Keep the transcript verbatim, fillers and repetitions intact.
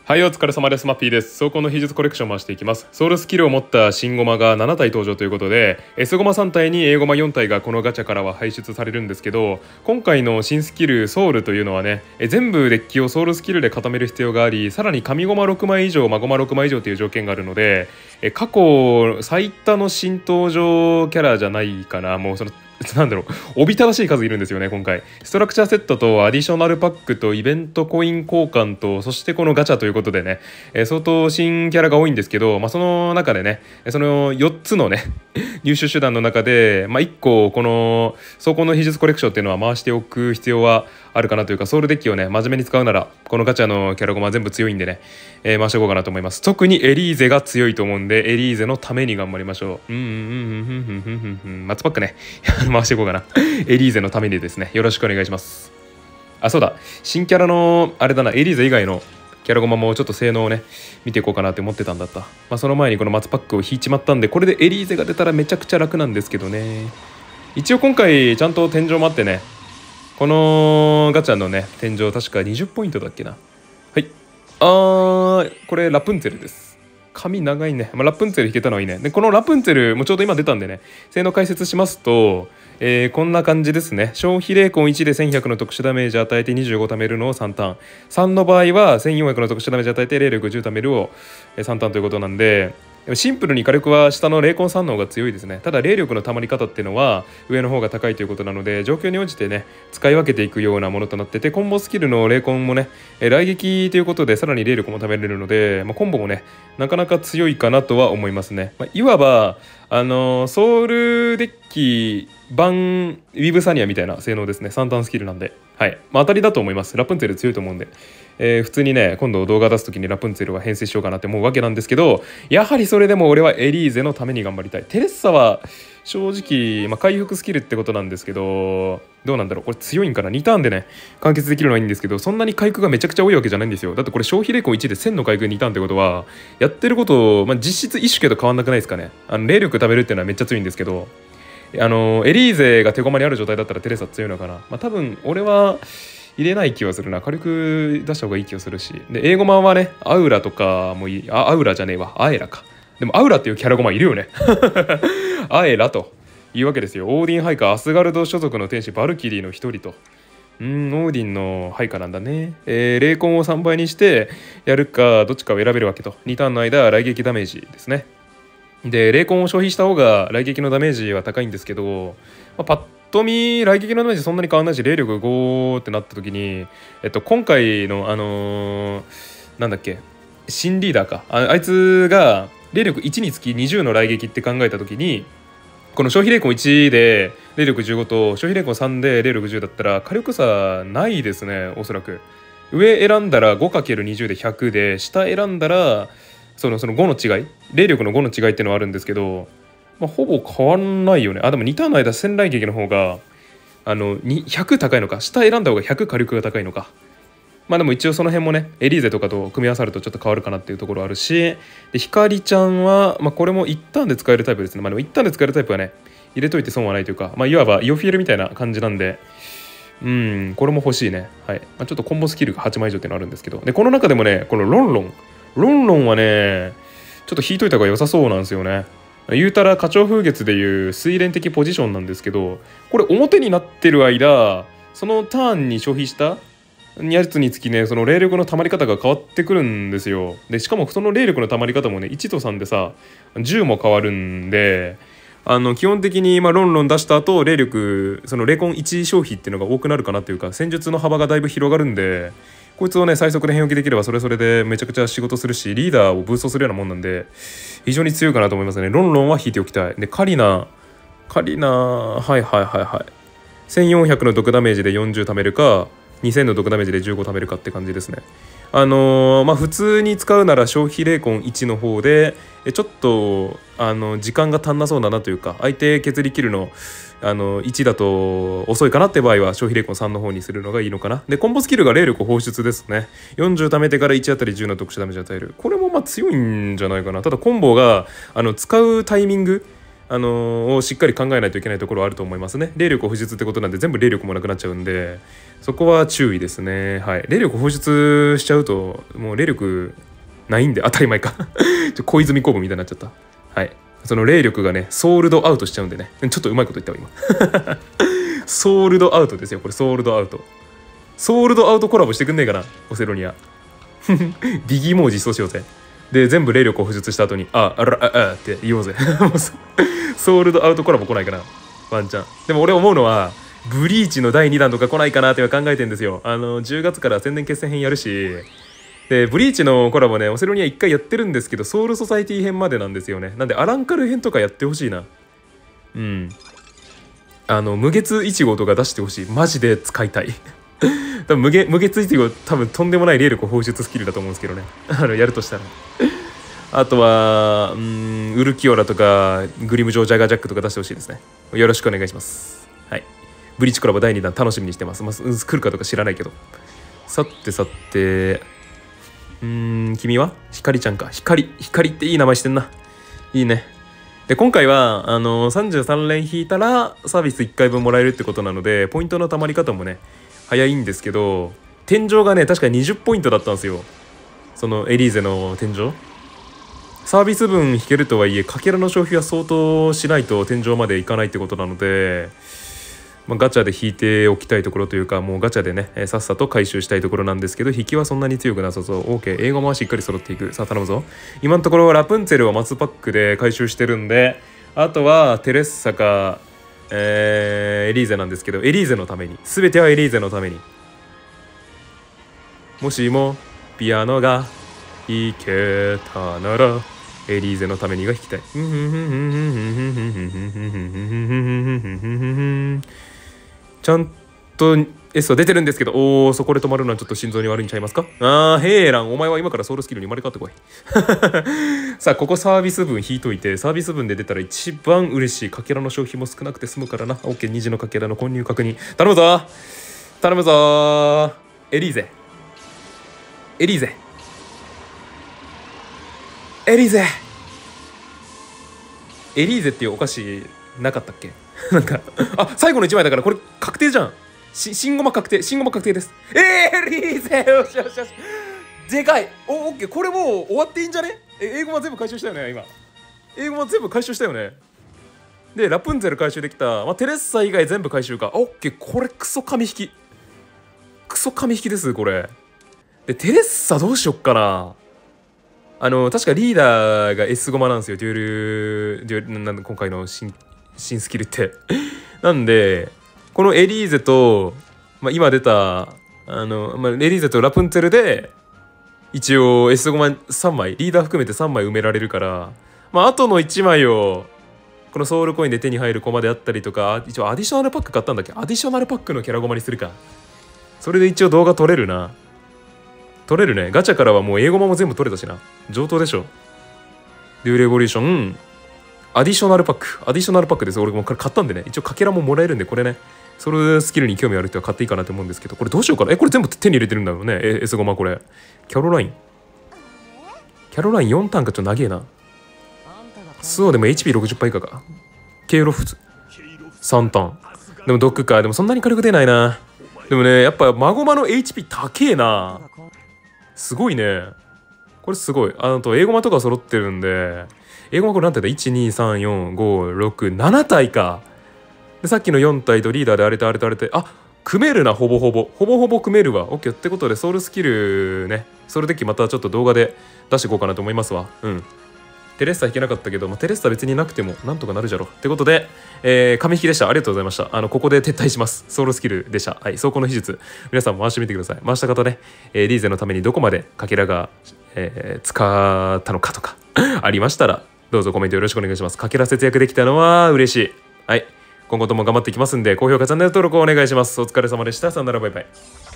はい、お疲れ様です。マッピーです。走行の秘術コレクションを回していきます。ソウルスキルを持った新ゴマがなな体登場ということで、S ゴマさん体に A ゴマよん体がこのガチャからは排出されるんですけど、今回の新スキルソウルというのはね、え全部デッキをソウルスキルで固める必要があり、さらに神ゴマろくまい以上、マゴマろくまい以上という条件があるので、え過去最多の新登場キャラじゃないかな。もうそのなんだろう、おびただしい数いるんですよね今回。ストラクチャーセットとアディショナルパックとイベントコイン交換と、そしてこのガチャということでね、えー、相当新キャラが多いんですけど、まあ、その中でねそのよっつのね入手手段の中で、まあ、いっここの走行の秘術コレクションっていうのは回しておく必要はあるかなというか、ソウルデッキをね真面目に使うならこのガチャのキャラゴマ全部強いんでね、えー、回しておこうかなと思います。特にエリーゼが強いと思うんで、エリーゼのために頑張りましょう。うんうんうんうんうんうんうん、松パックね回していこうかなエリーゼのためにですね、よろしくお願いします。あ、そうだ、新キャラのあれだな、エリーゼ以外のキャラゴマもちょっと性能をね見ていこうかなって思ってたんだった。まあ、その前にこの松パックを引いちまったんで、これでエリーゼが出たらめちゃくちゃ楽なんですけどね。一応今回ちゃんと天井もあってね、このガチャのね天井確かにじゅうポイントだっけな。はい、あーこれラプンツェルです。髪長いね、まあ、ラプンツェル引けたのはいいね。でこのラプンツェルもちょうど今出たんでね、性能解説しますと、えー、こんな感じですね。消費霊魂いちでせんひゃくの特殊ダメージ与えてにじゅうご貯めるのをさんターン、さんの場合はせんよんひゃくの特殊ダメージ与えて霊力じゅう貯めるをさんターンということなんで、シンプルに火力は下の霊魂さんの方が強いですね。ただ霊力の溜まり方っていうのは上の方が高いということなので、状況に応じてね使い分けていくようなものとなってて、コンボスキルの霊魂もね雷撃ということでさらに霊力も貯めれるので、まあ、コンボもねなかなか強いかなとは思いますね。まあ、いわばあのー、ソウルデッキ版ウィブサニアみたいな性能ですね。さんターンスキルなんで、はい、まあ、当たりだと思います。ラプンツェル強いと思うんで、えー、普通にね今度動画出す時にラプンツェルは編成しようかなって思うわけなんですけど、やはりそれでも俺はエリーゼのために頑張りたい。テレッサは正直、まあ、回復スキルってことなんですけど、どうなんだろう、これ強いんかな。にターンでね完結できるのはいいんですけど、そんなに回復がめちゃくちゃ多いわけじゃないんですよ。だってこれ消費霊魂いちでせんの回復にターンってことは、やってること、まあ、実質一種けど変わんなくないですかね。あの霊力食べるっていうのはめっちゃ強いんですけど、あのエリーゼが手駒にある状態だったらテレサ強いのかな。まあ、多分俺は入れない気はするな。火力出した方がいい気がするし。で、英語マンはね、アウラとかもいい。あ、アウラじゃねえわ。アエラか。でもアウラっていうキャラゴマいるよね。アエラというわけですよ。オーディン配下、アスガルド所属の天使バルキリーの一人と。うん、オーディンの配下なんだね。えー、霊魂をさんばいにしてやるか、どっちかを選べるわけと。にターンの間、雷撃ダメージですね。で、霊魂を消費した方が雷撃のダメージは高いんですけど、まあ、パッと見雷撃のダメージそんなに変わんないし、霊力ごってなった時に、えっと、今回のあのー、なんだっけ、新リーダーか あ, あいつが霊力いちにつきにじゅうの雷撃って考えた時に、この消費霊魂いちで霊力じゅうごと消費霊魂さんで霊力じゅうだったら火力差ないですね。おそらく上選んだら ごかけるにじゅう でひゃくで、下選んだらそのそのごの違い、霊力のごの違いっていうのはあるんですけど、まあ、ほぼ変わんないよね。あ、でもにターンの間戦雷撃の方があのひゃく高いのか、下選んだ方がひゃく火力が高いのか。まあでも一応その辺もねエリーゼとかと組み合わさるとちょっと変わるかなっていうところあるし、でひかりちゃんは、まあ、これもいちターンで使えるタイプですね。まあでもいちターンで使えるタイプはね入れといて損はないというか、まあいわばイオフィエルみたいな感じなんで、うん、これも欲しいね。はい、まあ、ちょっとコンボスキルがはちまい以上っていうのあるんですけど、でこの中でもねこのロンロンロンロンはねちょっと引いといた方が良さそうなんですよね。言うたら花鳥風月でいう水蓮的ポジションなんですけど、これ表になってる間そのターンに消費したやつにつきね、その霊力の溜まり方が変わってくるんですよ。でしかもその霊力の溜まり方もねいちとさんでさじゅうも変わるんで、あの基本的にまあロンロン出した後霊力その霊魂いち消費っていうのが多くなるかなというか、戦術の幅がだいぶ広がるんで、こいつをね最速で変置きできればそれそれでめちゃくちゃ仕事するし、リーダーをブーストするようなもんなんで非常に強いかなと思いますね。ロンロンは引いておきたい。でカリナカリナはいはいはいはい、せんよんひゃくの毒ダメージでよんじゅう貯めるかにせんの毒ダメージでじゅうご貯めるかって感じですね。あのー、まあ普通に使うなら消費霊魂いちの方でちょっとあの時間が足んなそうだなというか、相手削り切るのあのいちだと遅いかなって場合は消費霊魂さんの方にするのがいいのかな。でコンボスキルが霊力放出ですね。よんじゅう貯めてからいちあたりじゅうの特殊ダメージ与える、これもまあ強いんじゃないかな。ただコンボがあの使うタイミングあのー、をしっかり考えないといけないところはあると思いますね。霊力を不実ってことなんで全部霊力もなくなっちゃうんで、そこは注意ですね。はい。霊力を放出しちゃうともう霊力ないんで当たり前かちょ小泉公文みたいになっちゃった。はい。その霊力がねソールドアウトしちゃうんでね、ちょっとうまいこと言ったわ今ソールドアウトですよこれ。ソールドアウトソールドアウトコラボしてくんねえかなオセロニアビギーモー実装しようぜ。で全部霊力を付出した後にああらああって言おうぜソールドアウトコラボ来ないかなワンチャン。でも俺思うのはブリーチのだいにだんとか来ないかなって考えてんですよ。あのじゅうがつから宣伝決戦編やるし、でブリーチのコラボねオセロニアいっかいやってるんですけどソウルソサイティ編までなんですよね。なんでアランカル編とかやってほしいな。うんあの無月いち号とか出してほしい。マジで使いたい多分無月無月いち号多分とんでもない霊力放出スキルだと思うんですけどねあのやるとしたらあとはうんウルキオラとかグリムジョージャガジャックとか出してほしいですね。よろしくお願いします。はい。ブリーチコラボだいにだん楽しみにしてます。まあ、来るかどうか知らないけど。さてさてうーん君は光ちゃんか。光光っていい名前してんな。いいね。で今回はあのさんじゅうさん連引いたらサービスいっかいぶんもらえるってことなのでポイントのたまり方もね早いんですけど、天井がね確かににじゅうポイントだったんですよ。そのエリーゼの天井サービス分引けるとはいえかけらの消費は相当しないと天井までいかないってことなので、まあ、ガチャで引いておきたいところというかもうガチャでねさっさと回収したいところなんですけど、引きはそんなに強くなさそう。 OK 英語もしっかり揃っていく。さあ頼むぞ。今のところラプンツェルをマスパックで回収してるんで、あとはテレッサか、えー、エリーゼなんですけど、エリーゼのために全てはエリーゼのためにもしもピアノが弾けたならエリーゼのためにが弾きたい。ちゃんと S は出てるんですけど、おおそこで止まるのはちょっと心臓に悪いんちゃいますか。あーヘイランお前は今からソウルスキルに生まれ変わってこいさあここサービス分引いといて、サービス分で出たら一番嬉しい。かけらの消費も少なくて済むからな。 OK 虹のかけらの混入確認頼むぞ頼むぞ。エリーゼエリーゼエリーゼエリーゼっていうお菓子なかったっけなんかあ最後のいちまいだからこれ確定じゃん。し新ゴマ確定新ゴマ確定です。えー、エリーゼよしよしよしでかい。おオッケーこれもう終わっていいんじゃね。え英語は全部回収したよね今。英語は全部回収したよね。でラプンツェル回収できた、まあ、テレッサ以外全部回収か。オッケーこれクソ紙引きクソ紙引きですこれ。でテレッサどうしよっかな。あの確かリーダーが S ゴマなんですよ。デュエルデュエルなん今回の新新スキルってなんでこのエリーゼと、まあ、今出たあの、まあ、エリーゼとラプンツェルで一応 S ゴマさんまいリーダー含めてさんまい埋められるから、まああとのいちまいをこのソウルコインで手に入るコマであったりとか、一応アディショナルパック買ったんだっけ。アディショナルパックのキャラゴマにするか。それで一応動画撮れるな。取れるね。ガチャからはもう英語も全部取れたしな。上等でしょ。デューレボリューションアディショナルパックアディショナルパックです。俺もこれ買ったんでね、一応かけらももらえるんで、これねそれスキルに興味ある人は買っていいかなと思うんですけど、これどうしようかな。えこれ全部手に入れてるんだろうね。え S ゴマこれキャロラインキャロラインよんターンかちょっと長えな。スオでも エイチピーろくじゅっパー 以下か。ケイロフツさんターンでもドックか。でもそんなに軽く出ないな。でもねやっぱマゴマの エイチピー 高えな。すごいねこれすごい。あと英語マとか揃ってるんで、英語マこれなんて言った いちにさんよんごろくなな 体か。でさっきのよん体とリーダーであれとあれとあれとあ組めるな。ほぼほぼほぼほぼ組めるわ。 OK ってことでソウルスキルねソウルデッキまたちょっと動画で出していこうかなと思いますわ。うんテレッサ引けなかったけど、まあ、テレッサ別になくてもなんとかなるじゃろってことで、えー、紙引きでした。ありがとうございました。あのここで撤退します。ソウルスキルでした。はい、走行の秘術皆さんも回してみてください。回した方ね、えー、リーゼのためにどこまでかけらが、えー、使ったのかとかありましたらどうぞコメントよろしくお願いします。かけら節約できたのは嬉しい。はい今後とも頑張っていきますんで高評価チャンネル登録をお願いします。お疲れ様でした。さよならバイバイ。